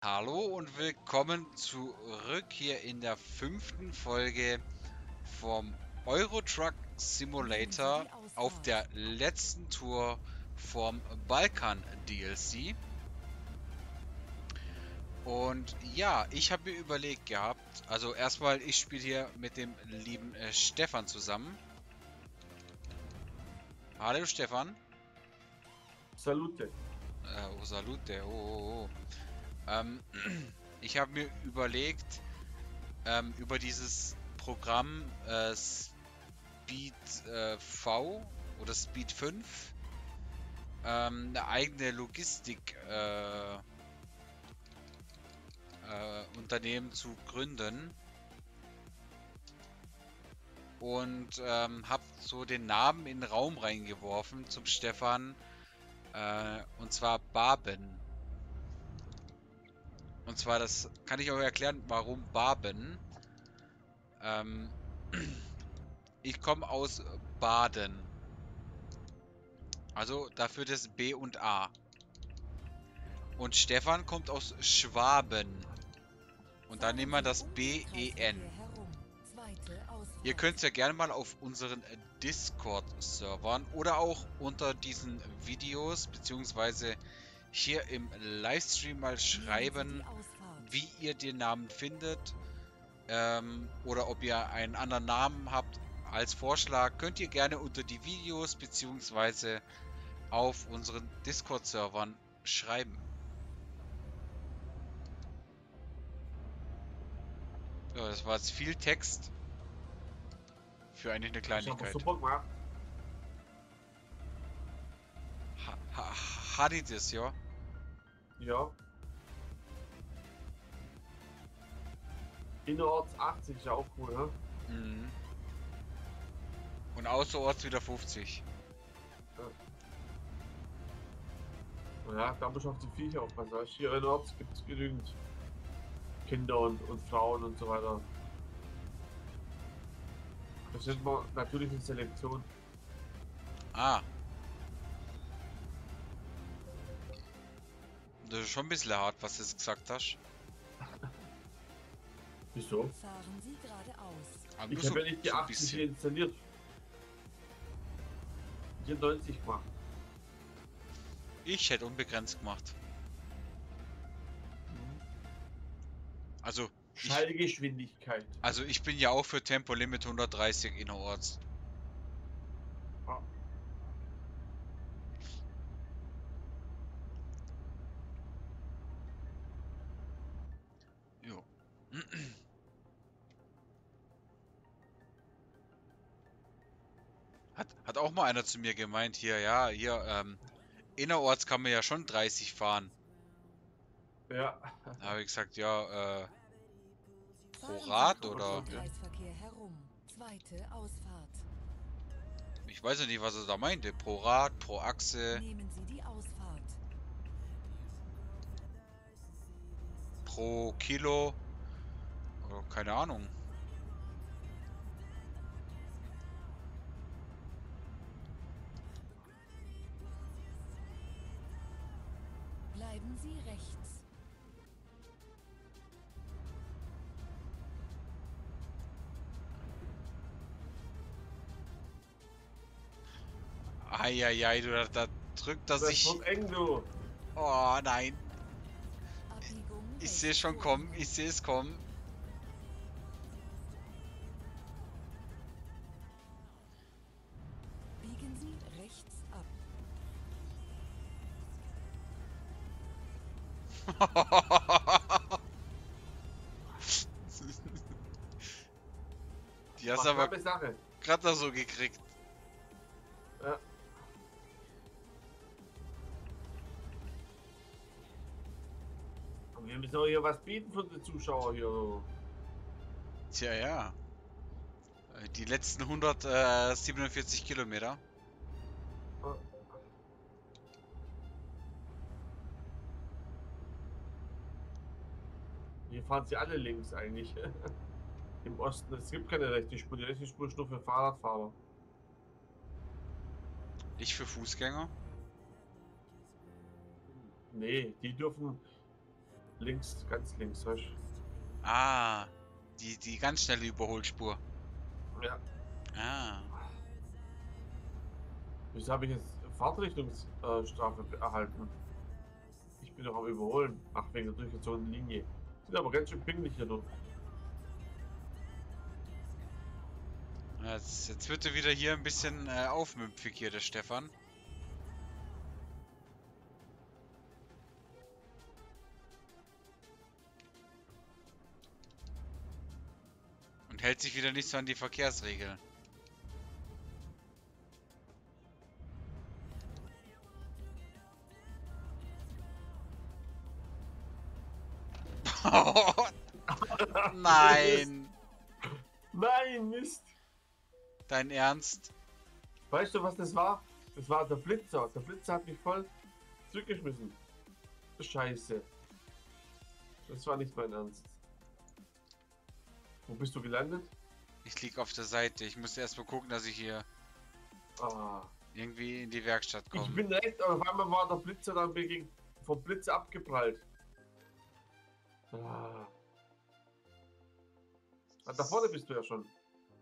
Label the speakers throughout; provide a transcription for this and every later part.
Speaker 1: Hallo und willkommen zurück hier in der 5. Folge vom Euro Truck Simulator auf der letzten Tour vom Balkan DLC. Und ja, ich habe mir überlegt gehabt, also erstmal, ich spiele hier mit dem lieben Stefan zusammen. Hallo Stefan.
Speaker 2: Salute.
Speaker 1: Oh, salute. Oh. Ähm, ich habe mir überlegt, über dieses Programm Speed V oder Speed 5 eine eigene Logistik Unternehmen zu gründen und habe so den Namen in den Raum reingeworfen zum Stefan, und zwar Barben. Und zwar, das kann ich auch erklären, warum Barben. Ähm, ich komme aus Baden, also dafür das B und A. Und Stefan kommt aus Schwaben. Und dann nehmen wir das BEN. Ihr könnt es ja gerne mal auf unseren Discord-Servern oder auch unter diesen Videos beziehungsweise hier im Livestream mal schreiben, wie ihr den Namen findet, oder ob ihr einen anderen Namen habt als Vorschlag. Könnt ihr gerne unter die Videos beziehungsweise auf unseren Discord-Servern schreiben. Ja, das war jetzt viel Text für eigentlich eine
Speaker 2: Hast du aber
Speaker 1: Kleinigkeit.
Speaker 2: super gemacht.
Speaker 1: Hat ich das, ja?
Speaker 2: Ja. Innerorts 80 ist ja auch cool, ne?
Speaker 1: Mhm. Und außerorts wieder 50.
Speaker 2: Ja, da muss ich auf die Viecher aufpassen. Weißt du, hier innerorts gibt es genügend Kinder und Frauen und so weiter. Das nennt man natürliche Selektion.
Speaker 1: Ah, das ist schon ein bisschen hart, was du jetzt gesagt hast.
Speaker 2: Wieso?
Speaker 3: Fahren Sie geradeaus.
Speaker 1: Aber nur
Speaker 2: Ich habe ja nicht die
Speaker 1: so ein
Speaker 2: 80 hier
Speaker 1: bisschen.
Speaker 2: installiert. Hier 90 gemacht.
Speaker 1: Ich hätte unbegrenzt gemacht. Also, ich,
Speaker 2: Schallgeschwindigkeit.
Speaker 1: also ich bin ja auch für Tempolimit 130 innerorts.
Speaker 2: Ah,
Speaker 1: Jo. Hat auch mal einer zu mir gemeint, hier, ja, hier, innerorts kann man ja schon 30 fahren.
Speaker 2: ja,
Speaker 1: Da habe ich gesagt, ja, pro
Speaker 3: Fahren Sie
Speaker 1: Rad
Speaker 2: kann man
Speaker 3: um
Speaker 1: oder
Speaker 3: den
Speaker 2: schon, ja.
Speaker 3: Kreisverkehr herum. Zweite Ausfahrt.
Speaker 1: ich weiß ja nicht, was er da meinte. Pro Rad, pro Achse,
Speaker 3: Nehmen Sie die Ausfahrt.
Speaker 1: pro Kilo oder keine Ahnung.
Speaker 3: Bleiben Sie rechts.
Speaker 1: Eieiei, du, da drückt er
Speaker 2: Das
Speaker 1: sich.
Speaker 2: wird eng, du.
Speaker 1: Oh nein,
Speaker 3: Abbiegung
Speaker 1: ich sehe
Speaker 3: rechts
Speaker 1: schon
Speaker 3: vor
Speaker 1: kommen, ich
Speaker 3: Ihnen.
Speaker 1: sehe es kommen.
Speaker 3: Biegen Sie rechts ab.
Speaker 1: Die hast
Speaker 2: War
Speaker 1: du aber
Speaker 2: knappe Sache.
Speaker 1: gerade so gekriegt.
Speaker 2: Ja. Und wir müssen auch hier was bieten für die Zuschauer hier.
Speaker 1: Tja, ja. Die letzten 147 Kilometer.
Speaker 2: Ja. Hier fahren sie alle links eigentlich. Im Osten. Es gibt keine rechte Spur. Die rechte Spur ist nur für Fahrradfahrer.
Speaker 1: Nicht für Fußgänger.
Speaker 2: Nee, die dürfen Links, ganz links, weißt du?
Speaker 1: Ah, die ganz schnelle Überholspur.
Speaker 2: Ja.
Speaker 1: Ah.
Speaker 2: Wieso habe ich jetzt Fahrtrichtungsstrafe erhalten? Ich bin doch am Überholen. Ach, wegen der durchgezogenen Linie. Sind aber ganz schön pingelig hier noch.
Speaker 1: Jetzt wird er wieder hier ein bisschen aufmüpfig hier, der Stefan. Und hält sich wieder nicht so an die Verkehrsregeln. Nein!
Speaker 2: Nein, Mist!
Speaker 1: Dein Ernst?
Speaker 2: Weißt du, was das war? Das war der Blitzer. Der Blitzer hat mich voll zurückgeschmissen. Scheiße. Das war nicht mein Ernst. Wo bist du gelandet?
Speaker 1: Ich lieg auf der Seite. Ich muss erst mal gucken, dass ich hier
Speaker 2: Ah.
Speaker 1: irgendwie in die Werkstatt
Speaker 2: Ich
Speaker 1: komme.
Speaker 2: bin recht, aber auf einmal war der Blitzer dann vom Blitz abgeprallt. Ah. Ah, da vorne bist du ja schon.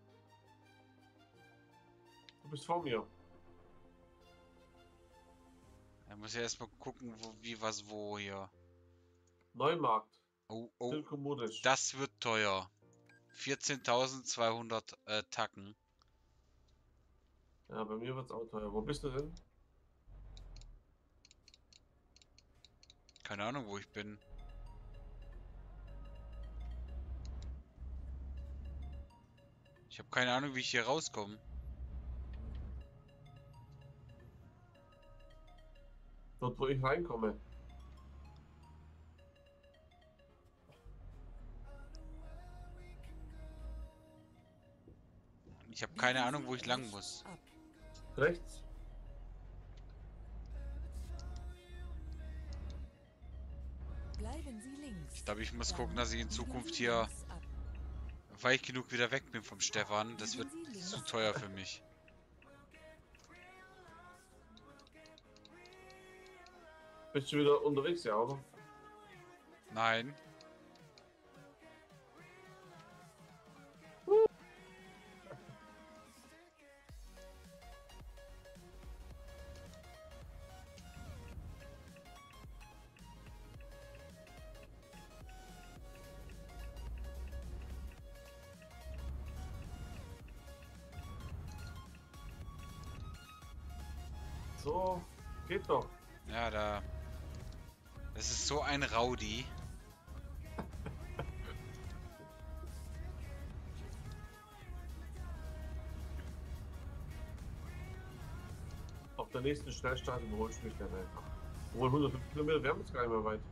Speaker 2: Du bist vor mir.
Speaker 1: Da muss ich erst mal gucken, wie was wo hier.
Speaker 2: Neumarkt.
Speaker 1: Oh, oh,
Speaker 2: Silko Modisch.
Speaker 1: das wird teuer. 14.200 Tacken.
Speaker 2: Ja, bei mir wird's auch teuer. Wo bist du denn?
Speaker 1: Keine Ahnung, wo ich bin. Ich habe keine Ahnung, wie ich hier rauskomme.
Speaker 2: Dort, wo ich reinkomme.
Speaker 1: Ich habe keine Ahnung, wo ich lang muss.
Speaker 3: Ab.
Speaker 2: Rechts?
Speaker 3: Bleiben Sie links.
Speaker 1: Ich glaube, ich muss
Speaker 3: Dann
Speaker 1: gucken, dass ich in
Speaker 3: biegen
Speaker 1: Zukunft
Speaker 3: Sie
Speaker 1: hier
Speaker 3: links ab.
Speaker 1: weit genug wieder weg bin vom Stefan. Das wird zu teuer für mich.
Speaker 2: Bist du wieder unterwegs, ja, oder?
Speaker 1: Nein.
Speaker 2: So, geht doch.
Speaker 1: Ja, da. Das ist so ein Rowdy.
Speaker 2: Auf der nächsten Schnellstraße überholst du mich dann einfach. Obwohl 105 Kilometer, wir haben jetzt gar nicht mehr weit.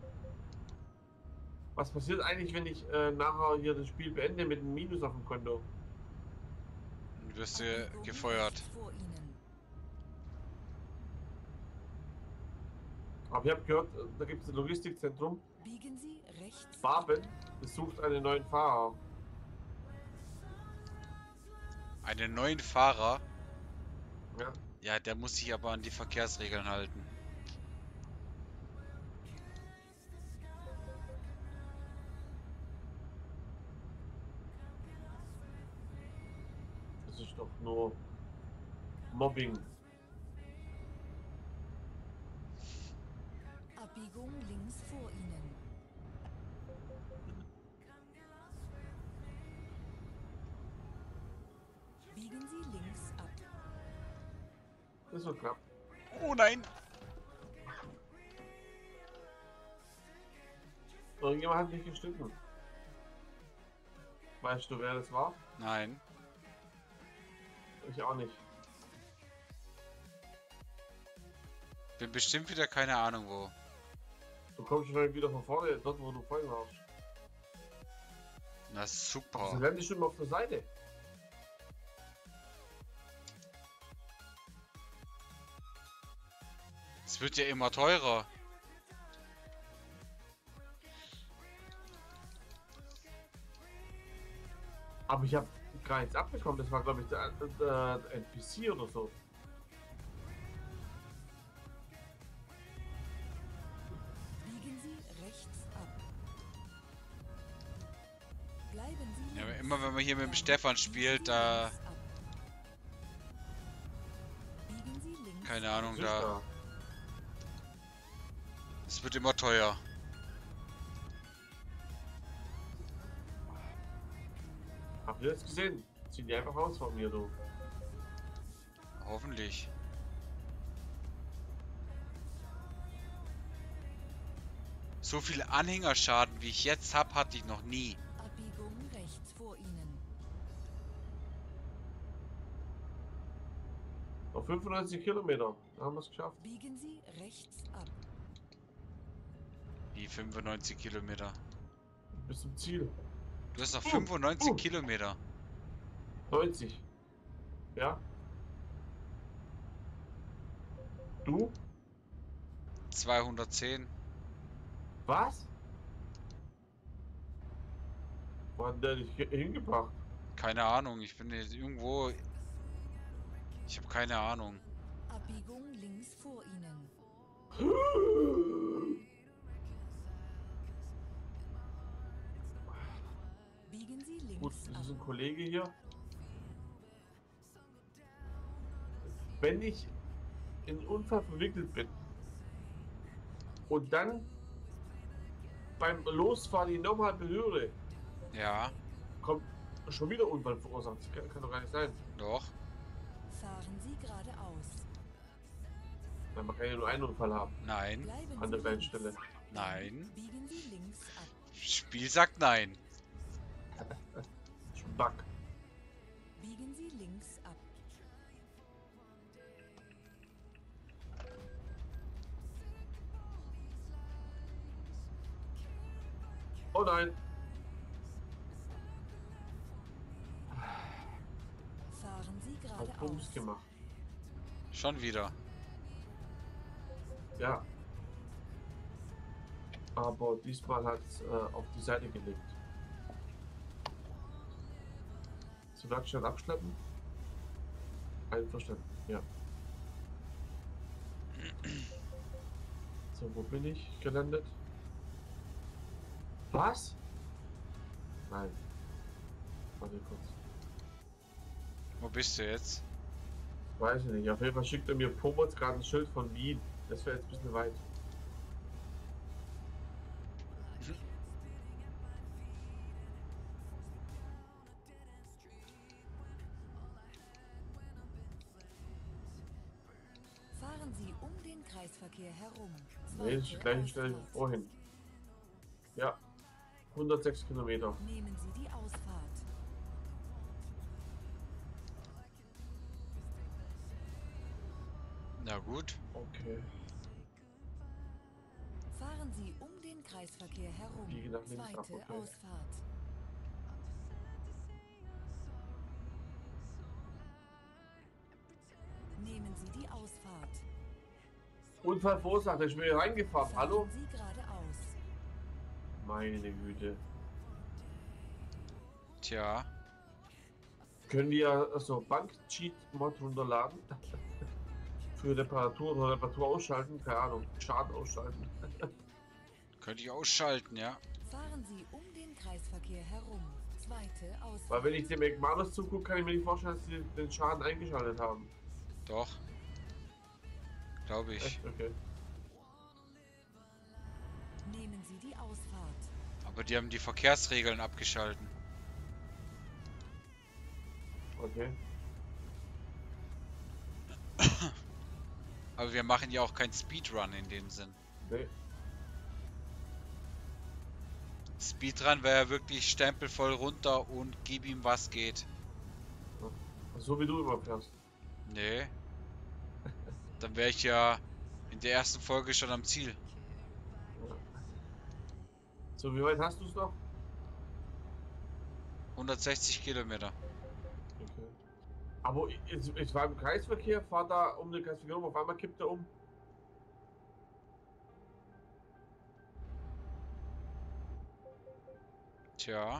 Speaker 2: Was passiert eigentlich, wenn ich nachher hier das Spiel beende mit einem Minus auf dem Konto?
Speaker 1: Du wirst
Speaker 3: Abbiegung
Speaker 1: gefeuert.
Speaker 3: rechts vor Ihnen.
Speaker 2: Aber ich habe gehört, da gibt es ein Logistikzentrum.
Speaker 3: Biegen Sie rechts.
Speaker 2: Baben besucht einen neuen Fahrer.
Speaker 1: Einen neuen Fahrer.
Speaker 2: Ja,
Speaker 1: Ja, der muss sich aber an die Verkehrsregeln halten.
Speaker 2: das ist doch nur Mobbing.
Speaker 3: Abbiegung links vor Ihnen. Biegen Sie links ab.
Speaker 2: Das wird knapp.
Speaker 1: Oh nein!
Speaker 2: Irgendjemand hat mich geschnitten. Weißt du, wer das war?
Speaker 1: Nein.
Speaker 2: Ich auch nicht.
Speaker 1: Bin bestimmt wieder keine Ahnung wo.
Speaker 2: Du kommst schon wieder von vorne, dort wo du vorhin warst.
Speaker 1: Na
Speaker 2: Du
Speaker 1: super.
Speaker 2: landest schon mal auf der Seite.
Speaker 1: Es wird ja immer teurer.
Speaker 2: Aber ich habe gar nichts abbekommen. Das war, glaube ich, der NPC oder so.
Speaker 3: Biegen Sie rechts ab. Bleiben Sie
Speaker 1: Ja, aber
Speaker 3: links.
Speaker 1: immer wenn man hier mit dem
Speaker 3: Dann
Speaker 1: Stefan
Speaker 3: biegen
Speaker 1: spielt,
Speaker 3: Sie
Speaker 1: da...
Speaker 3: links ab. Biegen Sie links
Speaker 1: Keine
Speaker 3: ab.
Speaker 1: Ahnung,
Speaker 2: Was ist
Speaker 1: da...
Speaker 2: da?
Speaker 1: Es wird immer teuer.
Speaker 2: Habt ihr das gesehen? Ziehen die einfach raus von mir, du.
Speaker 1: Hoffentlich. So viel Anhängerschaden, wie ich jetzt habe, hatte ich noch nie.
Speaker 3: Abbiegung rechts vor Ihnen.
Speaker 2: Auf 95 Kilometer. Da haben wir es geschafft.
Speaker 3: Biegen Sie rechts ab.
Speaker 1: Wie 95 Kilometer.
Speaker 2: Bis zum Ziel.
Speaker 1: Du hast noch 95 Kilometer.
Speaker 2: 90. Ja? Du?
Speaker 1: 210.
Speaker 2: Was? Wo hat der dich hingebracht?
Speaker 1: Keine Ahnung, ich bin jetzt irgendwo... Ich habe keine Ahnung.
Speaker 3: Abbiegung links vor Ihnen. Biegen Sie links
Speaker 2: Gut, das
Speaker 3: ab.
Speaker 2: ist ein Kollege hier. Wenn ich in einen Unfall verwickelt bin und dann beim Losfahren ihn nochmal berühre,
Speaker 1: Ja,
Speaker 2: kommt schon wieder Unfall verursacht. Das kann doch gar nicht sein.
Speaker 1: doch.
Speaker 3: Fahren Sie geradeaus.
Speaker 2: Weil man kann ja nur einen Unfall haben.
Speaker 1: Nein,
Speaker 3: Bleiben
Speaker 2: An der
Speaker 3: Sie
Speaker 2: gleichen
Speaker 3: links.
Speaker 2: Stelle.
Speaker 1: nein.
Speaker 3: Biegen Sie links ab.
Speaker 1: Spiel sagt nein.
Speaker 2: Spack.
Speaker 3: Biegen Sie links ab.
Speaker 2: Oh nein.
Speaker 3: Fahren Sie
Speaker 2: Hat Bums
Speaker 3: geradeaus.
Speaker 2: gemacht.
Speaker 1: Schon wieder.
Speaker 2: Ja. Aber diesmal hat es auf die Seite gelegt. Zur Werkstatt abschleppen? Einverstanden, ja. So, wo bin ich gelandet? Was? Nein. Warte kurz.
Speaker 1: Wo bist du jetzt?
Speaker 2: Weiß ich nicht. Auf jeden Fall schickt er mir Pomods gerade ein Schild von Wien. Das wäre jetzt ein bisschen weit.
Speaker 3: Fahren Sie um den Kreisverkehr herum.
Speaker 2: Nee, das ist die gleiche Stelle wie vorhin. Ja. 106 Kilometer.
Speaker 3: Nehmen Sie die Ausfahrt.
Speaker 1: Na gut.
Speaker 2: Okay.
Speaker 3: Fahren Sie um den Kreisverkehr herum.
Speaker 2: Biege nach links
Speaker 3: Zweite
Speaker 2: ab, okay.
Speaker 3: Ausfahrt. Nehmen Sie die Ausfahrt.
Speaker 2: Unfall verursacht. Ich bin hier reingefahren. Hallo?
Speaker 3: Fahren Sie geradeaus.
Speaker 2: Meine Güte.
Speaker 1: Tja.
Speaker 2: Können wir so Bank-Cheat-Mod runterladen? Für Reparatur oder Reparatur ausschalten? Keine Ahnung. Schaden ausschalten.
Speaker 1: Könnte ich ausschalten, ja.
Speaker 3: Fahren Sie um den Kreisverkehr herum. Zweite Ausfahrt.
Speaker 2: Weil wenn ich dem Egmanos zugucke, kann ich mir nicht vorstellen, dass sie den Schaden eingeschaltet haben.
Speaker 1: Doch. Glaube ich.
Speaker 2: Echt? Okay.
Speaker 3: Nehmen Sie die Ausfahrt.
Speaker 1: Aber die haben die Verkehrsregeln abgeschalten.
Speaker 2: Okay.
Speaker 1: Aber wir machen ja auch kein Speedrun in dem Sinn.
Speaker 2: Nee.
Speaker 1: Speedrun wäre ja wirklich stempelvoll runter und gib ihm was geht.
Speaker 2: So wie du immer fährst.
Speaker 1: Nee. Dann wäre ich ja in der ersten Folge schon am Ziel.
Speaker 2: So, wie weit hast du es noch?
Speaker 1: 160 Kilometer.
Speaker 2: Okay. Aber ich war im Kreisverkehr, fahr da um den Kreisverkehr rum, auf einmal kippt er um.
Speaker 1: Tja.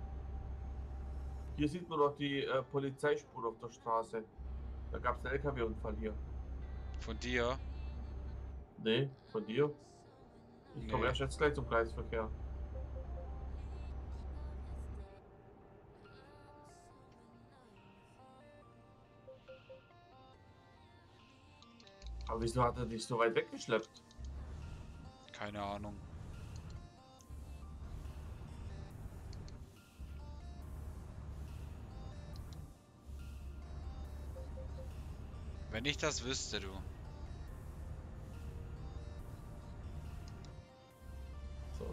Speaker 2: Hier sieht man noch die Polizeispuren auf der Straße. Da gab es einen LKW-Unfall hier.
Speaker 1: Von dir.
Speaker 2: Nee, von dir? Ich komme
Speaker 1: Nee.
Speaker 2: erst jetzt gleich zum Kreisverkehr. Aber wieso hat er dich so weit weggeschleppt?
Speaker 1: Keine Ahnung. Wenn ich das wüsste, du.
Speaker 2: So.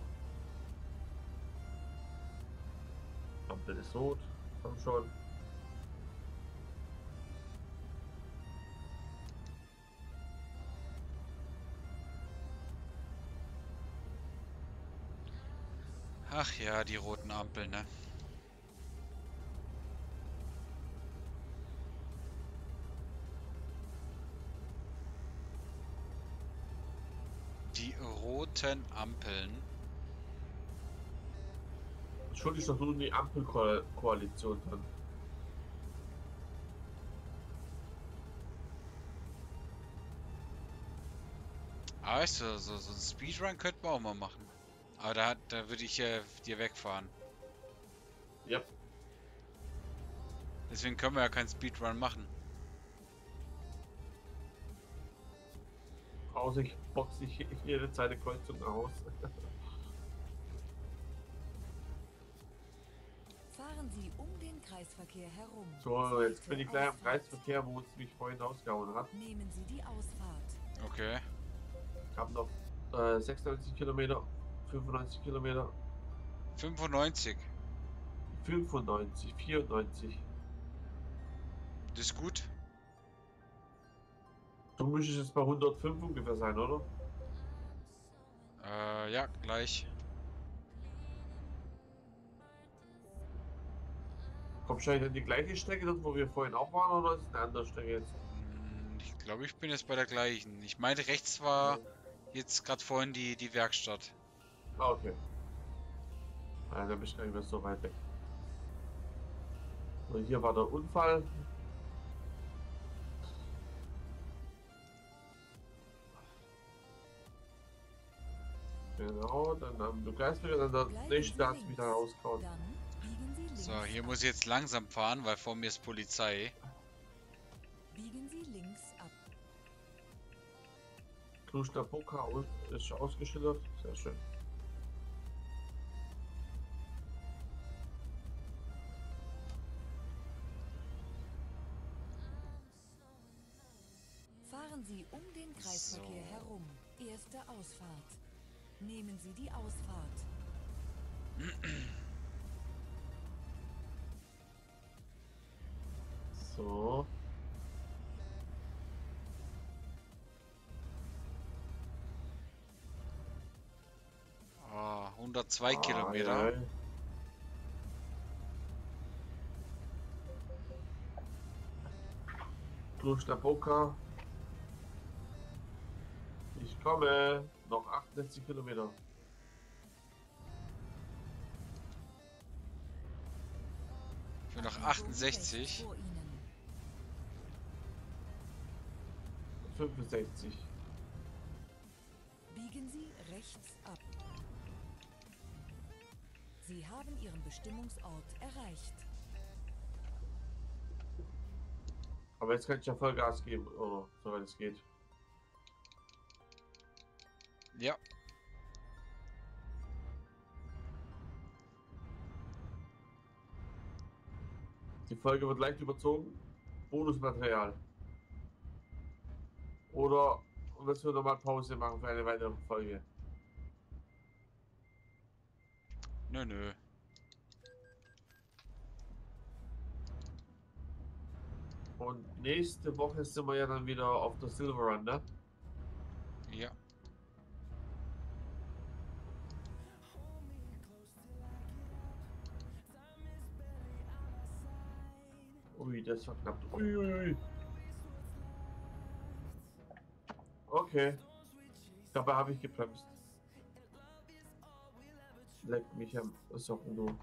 Speaker 2: Ampel ist rot. Komm schon.
Speaker 1: Ach ja, die roten Ampeln, ne? Die roten Ampeln.
Speaker 2: Schuld ist doch nur die Ampelkoalition drin.
Speaker 1: Ah, weißt du, so ein Speedrun könnten wir auch mal machen. Aber da würde ich dir wegfahren.
Speaker 2: Ja.
Speaker 1: Deswegen können wir ja keinen Speedrun machen.
Speaker 2: Außer ich boxe ich jede zweite Kreuzung aus.
Speaker 3: Fahren Sie um den Kreisverkehr herum.
Speaker 2: So, jetzt bin ich gleich am
Speaker 3: Ausfahrt.
Speaker 2: Kreisverkehr, wo es mich vorhin ausgehauen hat.
Speaker 3: Nehmen Sie die Ausfahrt.
Speaker 1: Okay.
Speaker 2: Ich habe noch 96 Kilometer, 95 Kilometer,
Speaker 1: 95.
Speaker 2: 95, 94.
Speaker 1: Das ist gut.
Speaker 2: Du müsstest jetzt bei 105 ungefähr sein, oder?
Speaker 1: Ja, gleich.
Speaker 2: Kommst du eigentlich an die gleiche Strecke, dort, wo wir vorhin auch waren, oder ist es eine andere Strecke jetzt?
Speaker 1: Ich glaube, ich bin jetzt bei der gleichen. Ich meinte, rechts war jetzt gerade vorhin die Werkstatt.
Speaker 2: Ah, okay. Ja, dann bist du gar nicht mehr so weit weg. So, hier war der Unfall. Genau, dann am Begeisterung, dann der
Speaker 3: Bleiben
Speaker 2: nächste
Speaker 3: Sie
Speaker 2: da hat
Speaker 3: links.
Speaker 2: wieder rausgehauen.
Speaker 3: Dann biegen Sie links
Speaker 1: So, hier
Speaker 3: ab.
Speaker 1: muss ich jetzt langsam fahren, weil vor mir ist Polizei.
Speaker 3: Biegen Sie links ab.
Speaker 2: Kloster Boca ist ausgeschildert. Sehr schön.
Speaker 3: Fahren Sie um den Kreisverkehr
Speaker 1: So.
Speaker 3: herum. Erste Ausfahrt. Nehmen Sie die Ausfahrt.
Speaker 2: So.
Speaker 1: Ah, 102 Kilometer.
Speaker 2: Ja. Kloster Boca. Ich komme. Noch 68 Kilometer.
Speaker 1: Für noch
Speaker 3: Abbiegung rechts
Speaker 1: 68.
Speaker 3: vor Ihnen.
Speaker 2: 65.
Speaker 3: Biegen Sie rechts ab. Sie haben Ihren Bestimmungsort erreicht.
Speaker 2: Aber jetzt kann ich ja Vollgas geben, oder? Soweit es geht.
Speaker 1: Ja.
Speaker 2: Die Folge wird leicht überzogen. Bonusmaterial. Oder müssen wir nochmal Pause machen für eine weitere Folge?
Speaker 1: Nö.
Speaker 2: Und nächste Woche sind wir ja dann wieder auf der Silver Run, ne?
Speaker 1: Ja.
Speaker 2: Ui, das war knapp. Ui. Okay. Dabei habe ich gebremst. Leck mich am Socken, du.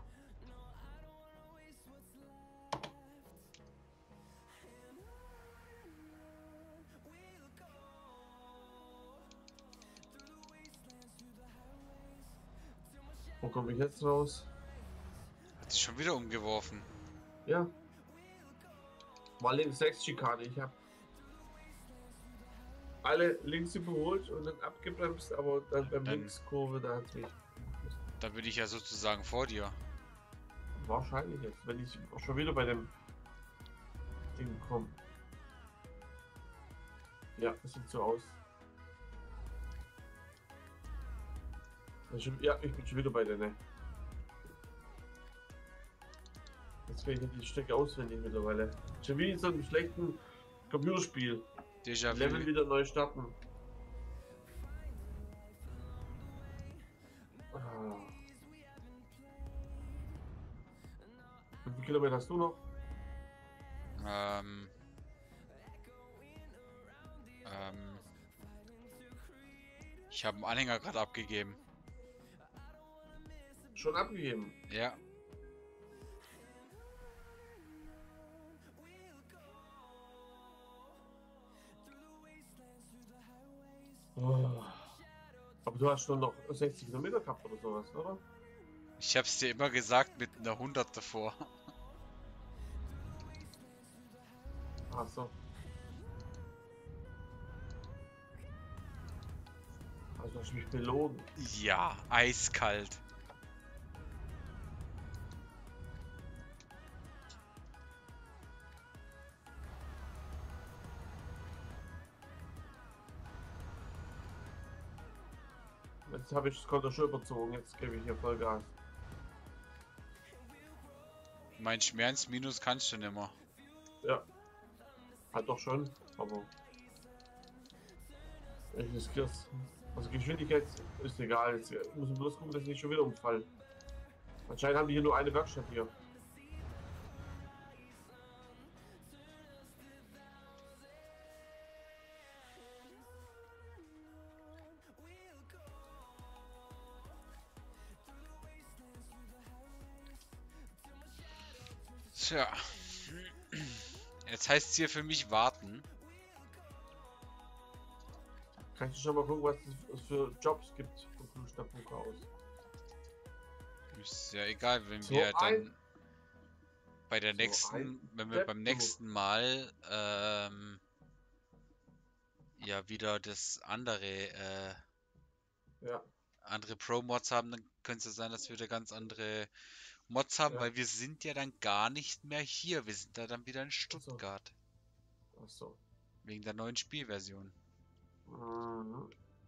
Speaker 2: Wo komme ich jetzt raus?
Speaker 1: Hat sich schon wieder umgeworfen.
Speaker 2: Ja. Mal links 6 Schikane. Ich habe alle links überholt und dann abgebremst, aber dann beim
Speaker 1: Dann-
Speaker 2: Linkskurve, da hat mich
Speaker 1: Da bin ich ja sozusagen vor dir.
Speaker 2: wahrscheinlich jetzt, wenn ich auch schon wieder bei dem Ding komme. Ja, das sieht so aus. Ja, ich bin schon wieder bei der, ne? Jetzt kann ich die Strecke auswendig mittlerweile. Schon wie in so einem schlechten Computerspiel.
Speaker 1: Déjà
Speaker 2: Level
Speaker 1: vu.
Speaker 2: wieder neu starten. Ah. Wie viele Kilometer hast du noch?
Speaker 1: Ähm, ähm, ich habe einen Anhänger gerade abgegeben.
Speaker 2: Schon abgegeben.
Speaker 1: Ja.
Speaker 2: Oh. Aber du hast schon noch 60 Kilometer gehabt oder sowas, oder?
Speaker 1: Ich hab's dir immer gesagt mit einer 100 davor.
Speaker 2: Ach so. Also hast du mich belogen.
Speaker 1: Ja, eiskalt.
Speaker 2: Jetzt habe ich das Konto schon überzogen, jetzt gebe ich hier Vollgas.
Speaker 1: Mein Schmerz minus kannst du nimmer.
Speaker 2: Ja, halt doch schon, aber ich riskiere es. Also Geschwindigkeit ist egal, jetzt muss ich bloß gucken, dass ich nicht schon wieder umfall. Anscheinend haben die hier nur eine Werkstatt hier.
Speaker 1: Tja. Jetzt heißt es hier für mich warten.
Speaker 2: Kannst du schon mal gucken, was es für Jobs gibt von Blutsternbuch aus.
Speaker 1: Ist ja egal, wenn
Speaker 2: So
Speaker 1: wir
Speaker 2: ein-
Speaker 1: dann bei der
Speaker 2: so
Speaker 1: nächsten,
Speaker 2: ein
Speaker 1: wenn wir beim
Speaker 2: Depp, du.
Speaker 1: nächsten Mal ja wieder das
Speaker 2: Ja,
Speaker 1: andere Pro-Mods haben, dann könnte es sein, dass wir wieder ganz andere Mods haben,
Speaker 2: ja.
Speaker 1: weil wir sind ja dann gar nicht mehr hier. Wir sind da dann wieder in
Speaker 2: Ach so.
Speaker 1: Stuttgart.
Speaker 2: Ach so.
Speaker 1: Wegen der neuen Spielversion.
Speaker 2: Mhm.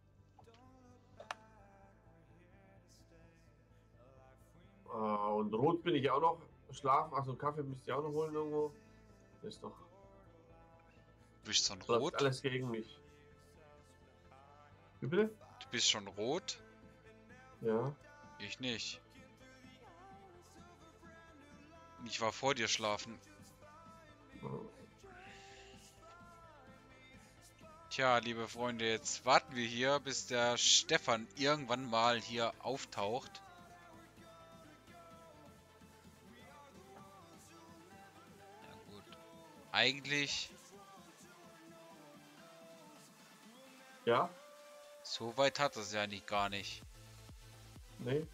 Speaker 2: Und rot bin ich auch noch. Schlafen, also Kaffee müsst ihr auch noch holen irgendwo. Das ist doch.
Speaker 1: Du bist schon
Speaker 2: Läuft
Speaker 1: rot?
Speaker 2: alles gegen mich. Wie bitte?
Speaker 1: Du bist schon rot?
Speaker 2: Ja.
Speaker 1: Ich nicht. Ich war vor dir schlafen. Tja, liebe Freunde, jetzt warten wir hier, bis der Stefan irgendwann mal hier auftaucht. Ja gut. Eigentlich,
Speaker 2: Ja?
Speaker 1: so weit hat es ja nicht gar nicht.
Speaker 2: Nee.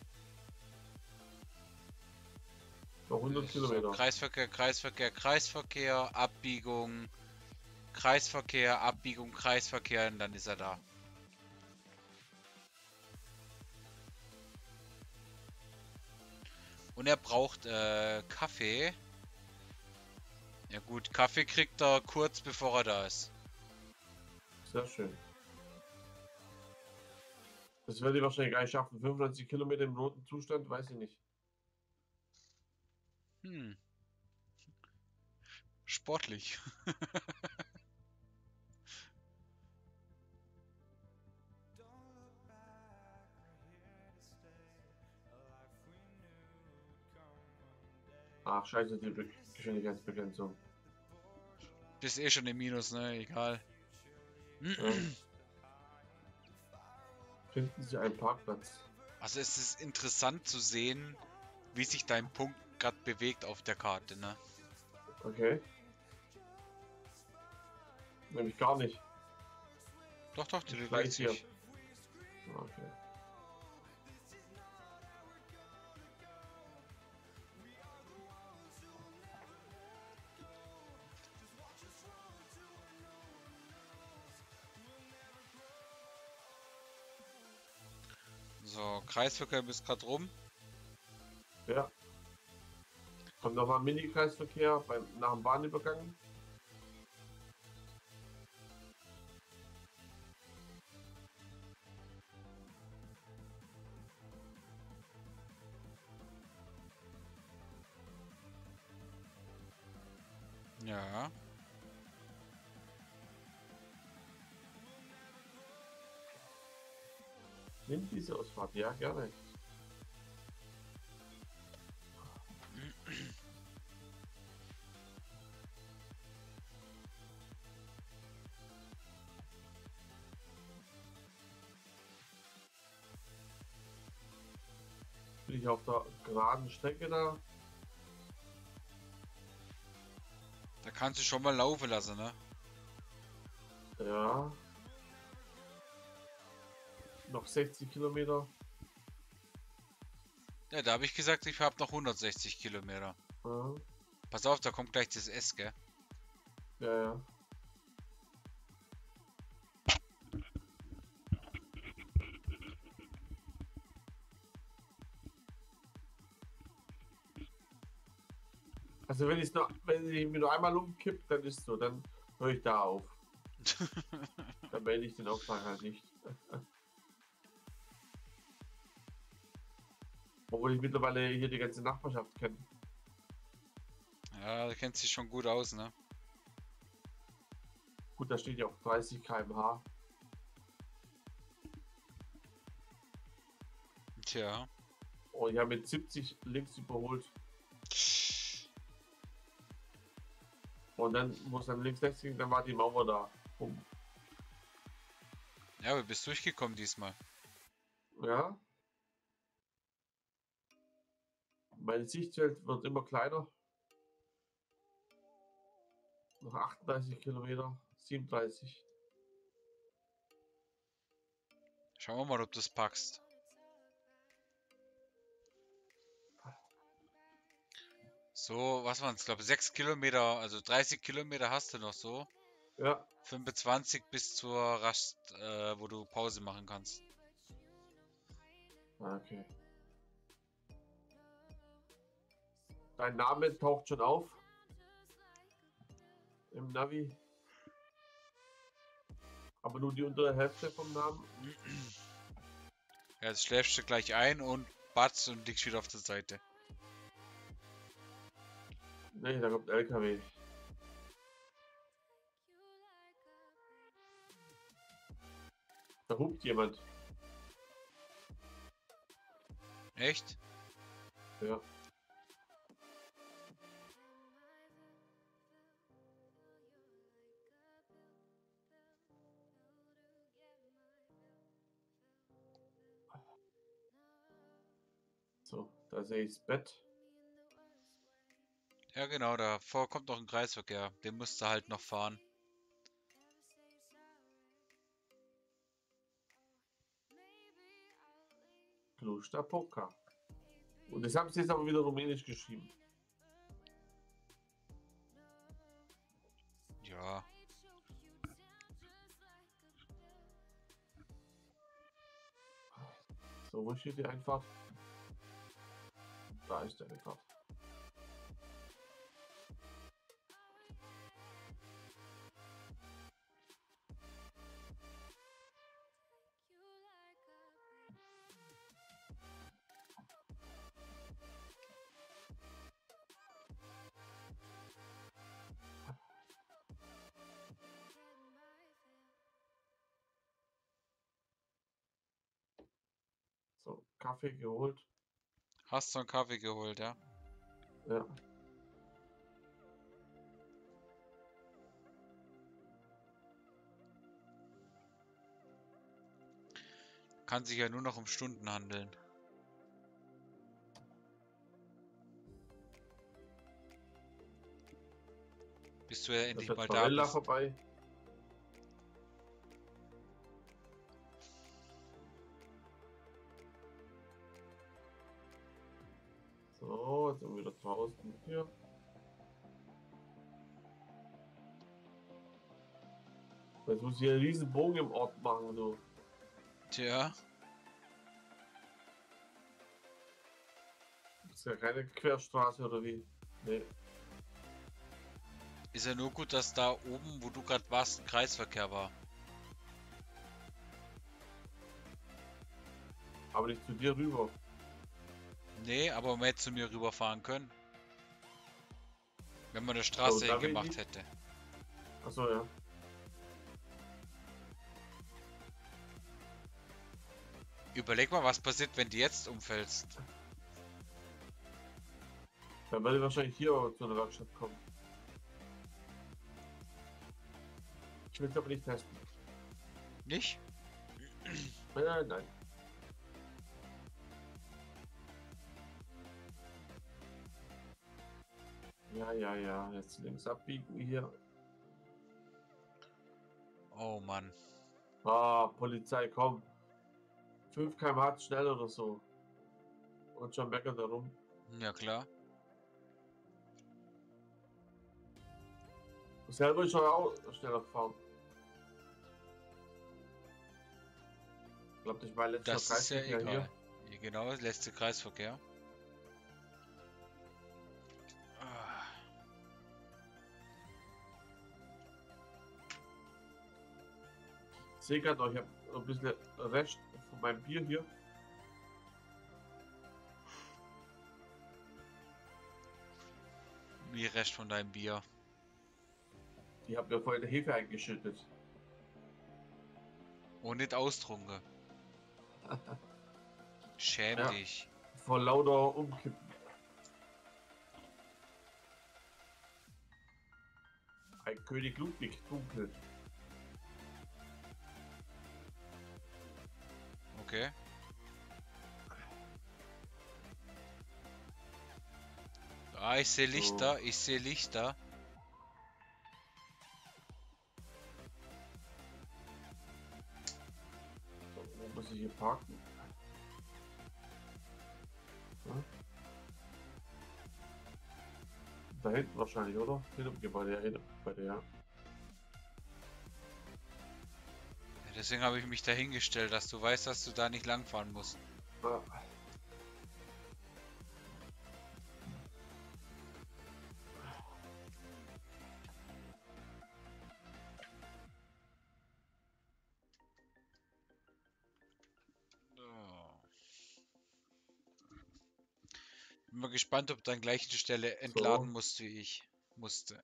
Speaker 2: Noch 100
Speaker 1: So,
Speaker 2: Kilometer.
Speaker 1: Kreisverkehr, Kreisverkehr, Kreisverkehr, Abbiegung, Kreisverkehr, Abbiegung, Kreisverkehr und dann ist er da. Und er braucht Kaffee. Ja gut, Kaffee kriegt er kurz bevor er da ist.
Speaker 2: Sehr schön. Das werde ich wahrscheinlich gar nicht schaffen. 95 Kilometer im roten Zustand, weiß ich nicht.
Speaker 1: Hm. Sportlich.
Speaker 2: Ach, scheiße, die Geschwindigkeitsbegrenzung.
Speaker 1: Bist eh schon im Minus, ne? Egal.
Speaker 2: Ja. Finden Sie einen Parkplatz.
Speaker 1: Also es ist interessant zu sehen, wie sich dein Punkt gerade bewegt auf der Karte, ne?
Speaker 2: Okay. Nämlich gar nicht.
Speaker 1: Doch, doch, die
Speaker 2: Gleich
Speaker 1: bewegt
Speaker 2: hier.
Speaker 1: sich.
Speaker 2: Okay.
Speaker 1: So, Kreisverkehr bis gerade rum.
Speaker 2: Ja. Kommt nochmal Mini-Kreisverkehr nach dem Bahnübergang.
Speaker 1: Ja.
Speaker 2: Nimm diese Ausfahrt, ja, gerne. Bin ich auf der geraden Strecke da?
Speaker 1: Da kannst du schon mal laufen lassen, ne?
Speaker 2: Ja. Noch 60 Kilometer.
Speaker 1: Ja, da habe ich gesagt, ich habe noch 160 Kilometer.
Speaker 2: Ja,
Speaker 1: Pass auf, da kommt gleich das S, gell?
Speaker 2: ja. Ja. Also wenn ich mir nur einmal umkippt, dann ist so, dann höre ich da auf. Dann melde ich den Auftrag halt nicht. Obwohl ich mittlerweile hier die ganze Nachbarschaft kenne.
Speaker 1: Ja, da kennt sich schon gut aus, ne?
Speaker 2: Gut, da steht ja auch 30 km/h.
Speaker 1: Tja.
Speaker 2: Und ich habe mit 70 links überholt. Und dann, wo es dann links rechts ging, dann war die Mauer da.
Speaker 1: Ja, aber bist durchgekommen diesmal.
Speaker 2: Ja. Mein Sichtfeld wird immer kleiner. Noch 38 Kilometer, 37.
Speaker 1: Schauen wir mal, ob du es packst. So, was waren es? Ich glaube 6 Kilometer, also 30 Kilometer hast du noch so.
Speaker 2: Ja,
Speaker 1: 25 bis zur Rast, wo du Pause machen kannst.
Speaker 2: okay. Dein Name taucht schon auf im Navi. Aber nur die untere Hälfte vom Namen.
Speaker 1: Ja, jetzt schläfst du gleich ein und batz und liegst wieder auf der Seite.
Speaker 2: Ne, da kommt LKW. Da hupt jemand.
Speaker 1: Echt?
Speaker 2: Ja. So, da sehe ich das Bett.
Speaker 1: Ja, genau, davor kommt noch ein Kreisverkehr. Den musst du halt noch fahren.
Speaker 2: Kloster Poker. Und das haben sie jetzt aber wieder rumänisch geschrieben.
Speaker 1: Ja.
Speaker 2: So, wo steht die Einfahrt? Da ist der Einfahrt. So, Kaffee geholt.
Speaker 1: Hast du einen Kaffee geholt, ja?
Speaker 2: Ja.
Speaker 1: Kann sich ja nur noch um Stunden handeln. Bis du ja
Speaker 2: Da
Speaker 1: endlich
Speaker 2: fährt
Speaker 1: mal da
Speaker 2: Barella
Speaker 1: bist.
Speaker 2: vorbei. So, jetzt sind wir wieder draußen hier. Jetzt muss ich einen riesen Bogen im Ort machen, so.
Speaker 1: Tja.
Speaker 2: Ist ja keine Querstraße oder wie? Nee.
Speaker 1: Ist ja nur gut, dass da oben, wo du gerade warst, ein Kreisverkehr war.
Speaker 2: Aber nicht zu dir rüber.
Speaker 1: Nee, aber man hätte zu mir rüberfahren können. Wenn man eine
Speaker 2: Ja,
Speaker 1: Straße
Speaker 2: und da will ich
Speaker 1: hingemacht
Speaker 2: nicht.
Speaker 1: hätte.
Speaker 2: Achso, ja.
Speaker 1: Überleg mal, was passiert, wenn du jetzt umfällst.
Speaker 2: Dann werde ich wahrscheinlich hier zu einer Werkstatt kommen. Ich will es aber nicht testen.
Speaker 1: Nicht?
Speaker 2: Nein, nein, nein. Ja, ja, ja. Jetzt links abbiegen hier.
Speaker 1: Oh Mann.
Speaker 2: Ah, Polizei, komm. 5 km/h schnell oder so. Und schon meckert er rum.
Speaker 1: Ja klar.
Speaker 2: Selber ist er auch schneller gefahren. Ich glaube, das war letzter
Speaker 1: Das ist ja
Speaker 2: Kreisverkehr hier.
Speaker 1: egal. Ja, genau, letzte Kreisverkehr. Ah,
Speaker 2: Ich sehe gerade noch, ich habe ein bisschen Rest von meinem Bier hier.
Speaker 1: wie Rest von deinem Bier.
Speaker 2: Die haben mir vorhin Hefe eingeschüttet.
Speaker 1: Und nicht austrunken. Schäm
Speaker 2: Ja.
Speaker 1: dich.
Speaker 2: Vor lauter Umkippen. Ein König Ludwig, dunkel.
Speaker 1: Okay. Ah, ich sehe Lichter, ich sehe Lichter.
Speaker 2: So, wo muss ich hier parken? Ja. Da hinten wahrscheinlich, oder? Hinter dem Gebäude, ja, hinter dem Gebäude, ja.
Speaker 1: Deswegen habe ich mich dahingestellt, dass du weißt, dass du da nicht langfahren musst.
Speaker 2: Ah.
Speaker 1: Oh. Bin mal gespannt, ob du an gleichen Stelle entladen
Speaker 2: So.
Speaker 1: musst, wie ich musste.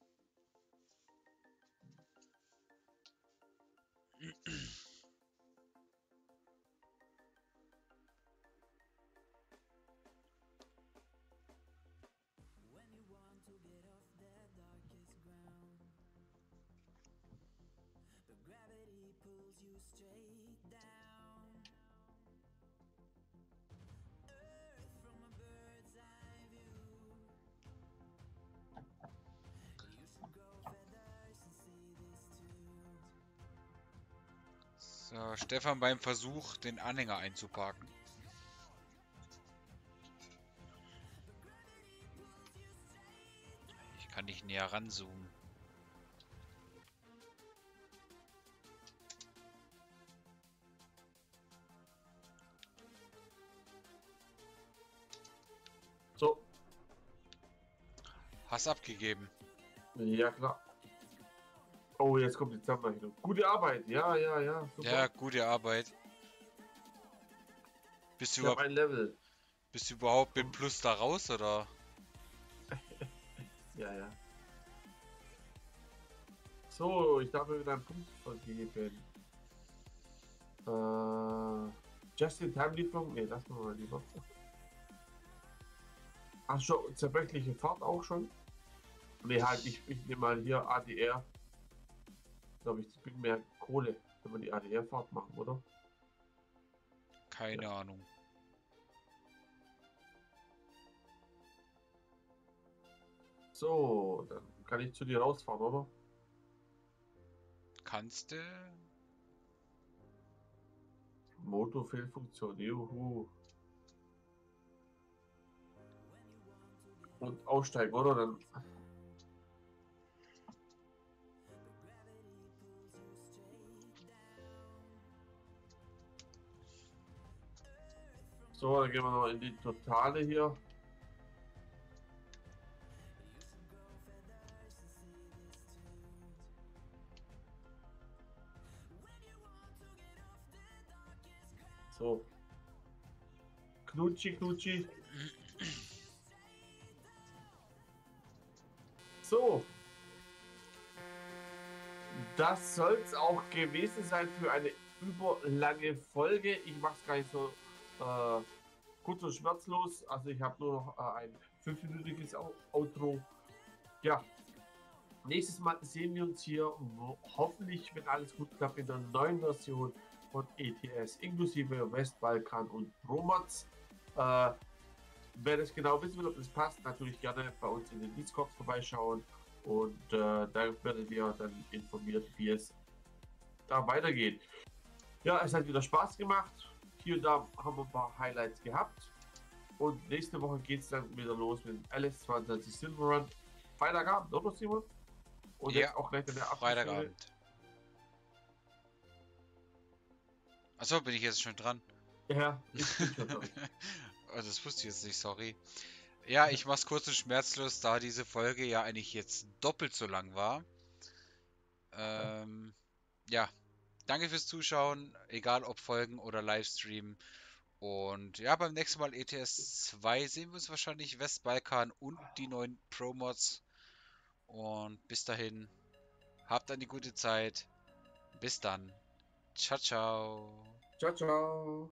Speaker 1: So, Stefan beim Versuch, den Anhänger einzuparken. Ich kann nicht näher ranzoomen.
Speaker 2: So.
Speaker 1: Hast abgegeben.
Speaker 2: Ja, klar. Oh, jetzt kommt die Zusammenrechnung. Gute Arbeit. Ja, ja, ja. Super.
Speaker 1: Ja, gute Arbeit. Bist
Speaker 2: Ich
Speaker 1: du,
Speaker 2: habe ein Level.
Speaker 1: bist du überhaupt mit Plus da raus, oder?
Speaker 2: Ja, ja. So, ich darf mir wieder einen Punkt vergeben. Just-in-Time-Lieferung? Ne, lassen wir mal lieber. Ach schon, zerbrechliche Fahrt auch schon? Ne, halt, ich nehme mal hier ADR. Glaube ich, das bringt mehr Kohle, wenn wir die ADR-Fahrt machen, oder?
Speaker 1: Keine
Speaker 2: Ja.
Speaker 1: Ahnung.
Speaker 2: So, dann kann ich zu dir rausfahren, oder?
Speaker 1: Kannst du?
Speaker 2: Motorfehlfunktion, juhu. Und aussteigen, oder? Dann. So, dann gehen wir noch in die Totale hier. So. Knutschi, Knutschi. So. Das soll es auch gewesen sein für eine überlange Folge. Ich mache es gar nicht so kurz und schmerzlos. Also ich habe nur noch ein 5-minütiges Outro. Ja, nächstes Mal sehen wir uns hier hoffentlich, wenn alles gut klappt, in der neuen Version von ETS inklusive Westbalkan und Promods. Wer das genau wissen will, ob das passt, natürlich gerne bei uns in den Discord vorbeischauen und da werdet ihr dann informiert, wie es da weitergeht. Ja, es hat wieder Spaß gemacht. Hier und da haben wir ein paar Highlights gehabt. Und nächste Woche geht es dann wieder los mit LS22 Silverrun. Freitagabend, oder Simon? Und
Speaker 1: Ja,
Speaker 2: jetzt auch gleich in der
Speaker 1: Freitagabend. Achso, bin ich jetzt schon dran?
Speaker 2: Ja, ich bin schon dran.
Speaker 1: Oh, das wusste ich jetzt nicht, sorry. Ja, ich mach's kurz und schmerzlos, da diese Folge ja eigentlich jetzt doppelt so lang war. Ja, danke fürs Zuschauen, egal ob Folgen oder Livestream. Und ja, beim nächsten Mal ETS 2 sehen wir uns wahrscheinlich Westbalkan und die neuen Pro-Mods. Und bis dahin, habt eine gute Zeit. Bis dann. Ciao, ciao.
Speaker 2: Ciao, ciao.